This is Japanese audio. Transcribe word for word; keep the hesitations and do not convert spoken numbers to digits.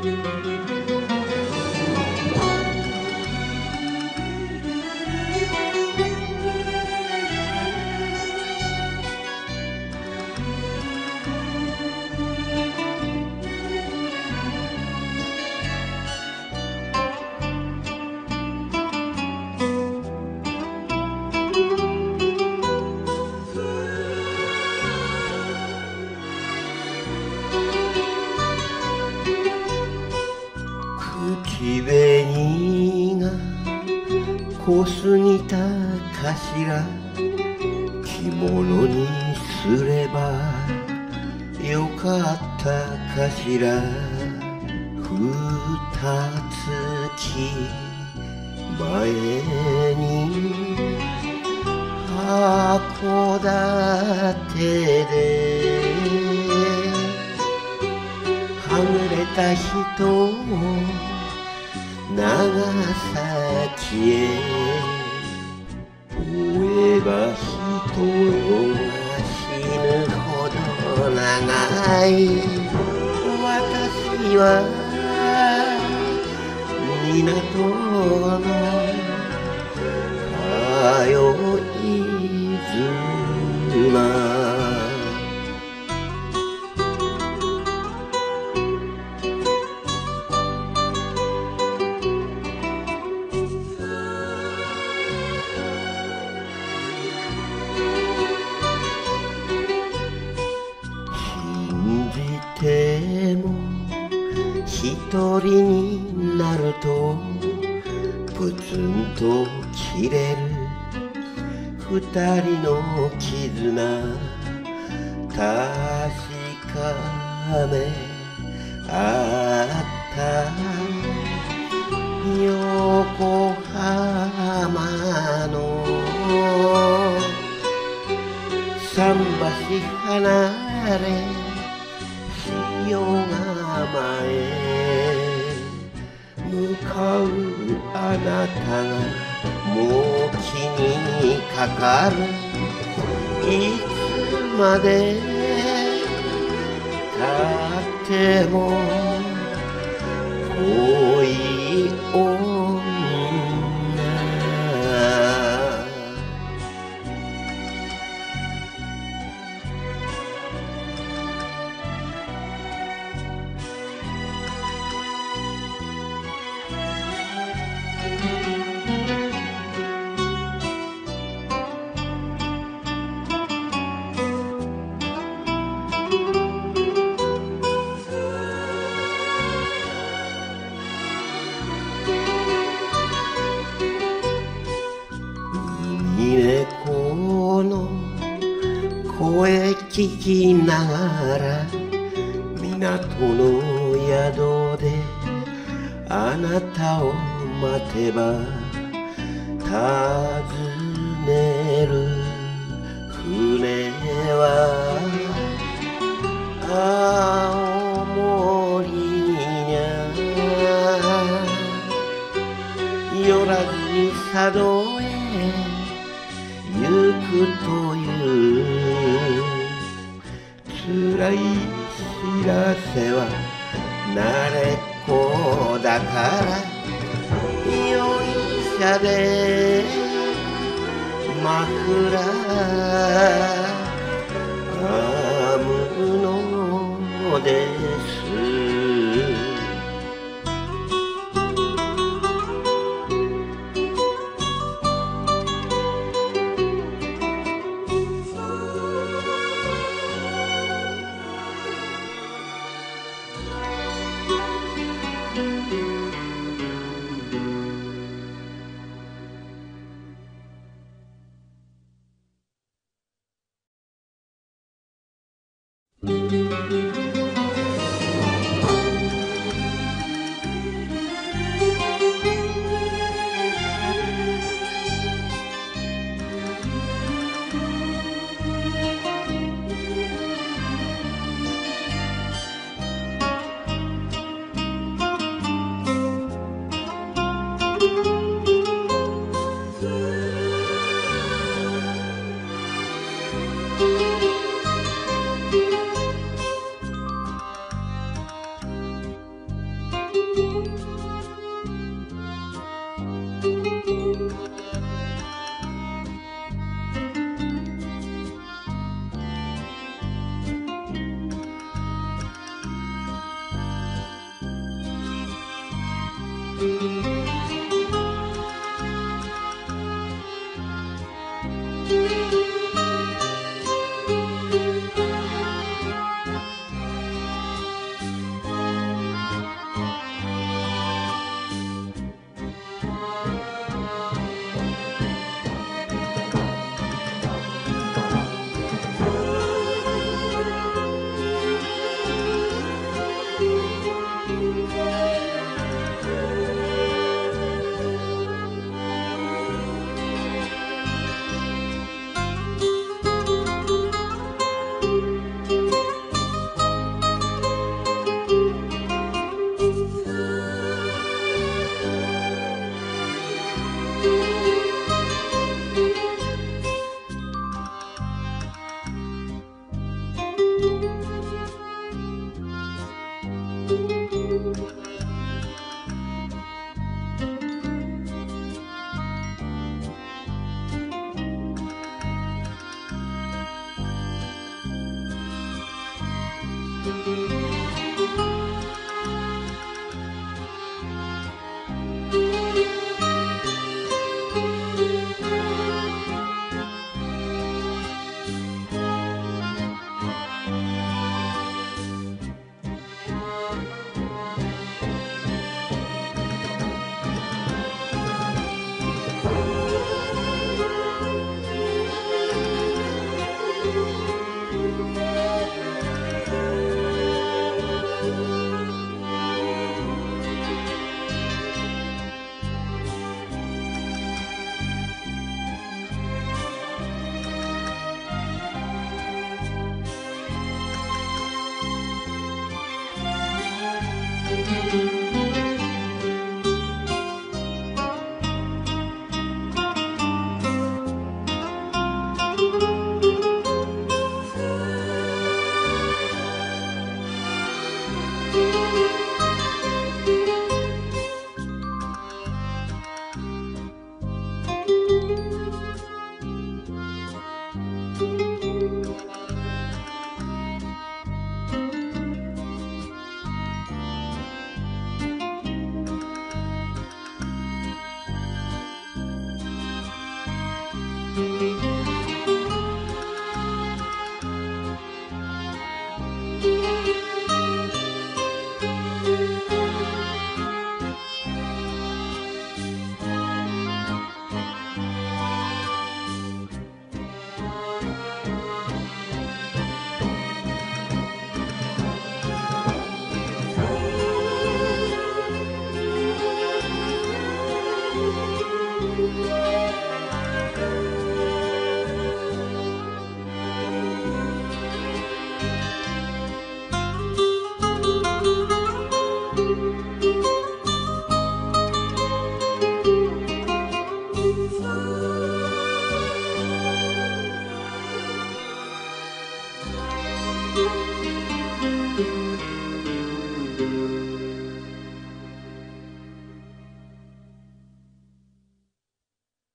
口紅が濃すぎたかしら、着物にすればよかったかしら。二月前に函館ではぐれた人を長崎へ追えば人よ死ぬほど長い。私は港の通い妻。でも一人になるとプツンと切れる二人の絆。確かめあった横浜の桟橋離れ塩釜へ向かうあなたがもう気にかかる。いつまでたっても遠い女。猫の声聞きながら港の宿であなたを待てば訪ねる船は青森にゃ寄らずに佐渡へ行くという辛い知らせは慣れっこだから容疑者でマフラー編むのです。